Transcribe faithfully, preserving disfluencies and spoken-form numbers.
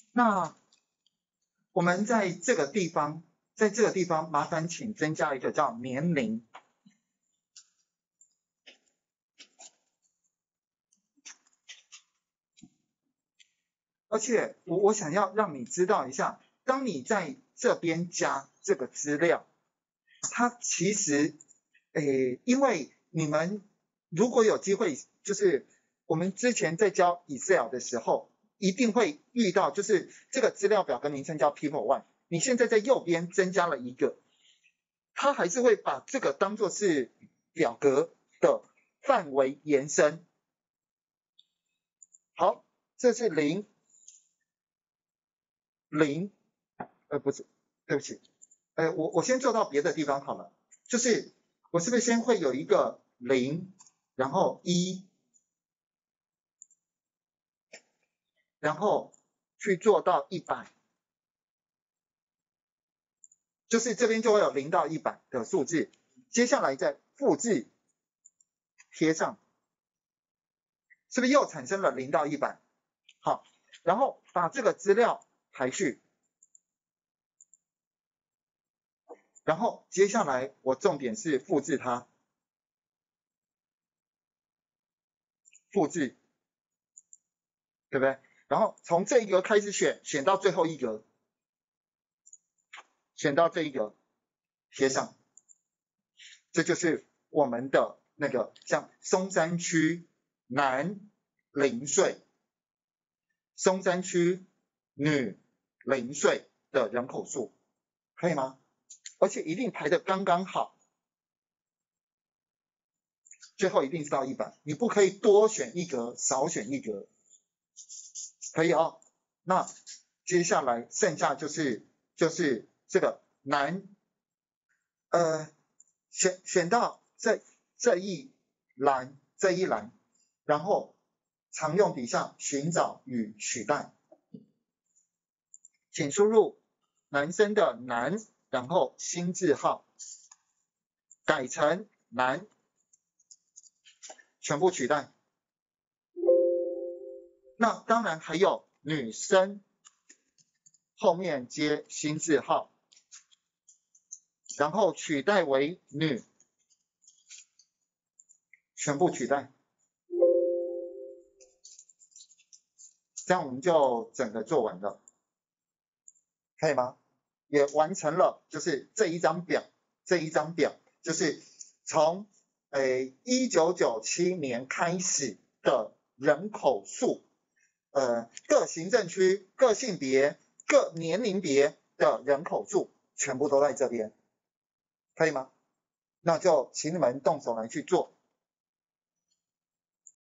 那我们在这个地方，在这个地方麻烦请增加一个叫年龄。而且我我想要让你知道一下，当你在这边加这个资料，它其实，诶，因为你们如果有机会，就是我们之前在教 Excel 的时候，一定会遇到，就是这个资料表格名称叫 People One， 你现在在右边增加了一个，它还是会把这个当作是表格的范围延伸。好，这是零。零，呃，不是，对不起，呃，我我先做到别的地方好了，就是我是不是先会有一个零，然后一，然后去做到一百，就是这边就会有零到一百的数字，接下来再复制贴上，是不是又产生了零到一百？好，然后把这个资料排序。然后接下来我重点是复制它，复制，对不对？然后从这一格开始选，选到最后一格，选到这一格，贴上，这就是我们的那个像松山区男零岁，松山区女零岁的人口数，可以吗？而且一定排得刚刚好，最后一定是到一百，你不可以多选一格，少选一格，可以哦。那接下来剩下就是就是这个男，呃，选选到这这一栏这一栏，然后常用底下寻找与取代，请输入男生的男，然后新字号改成男，全部取代。那当然还有女生，后面接新字号，然后取代为女，全部取代。这样我们就整个做完了，可以吗？也完成了，就是这一张表，这一张表就是从诶一九九七年开始的人口数，呃各行政区、各性别、各年龄别的人口数全部都在这边，可以吗？那就请你们动手来去做。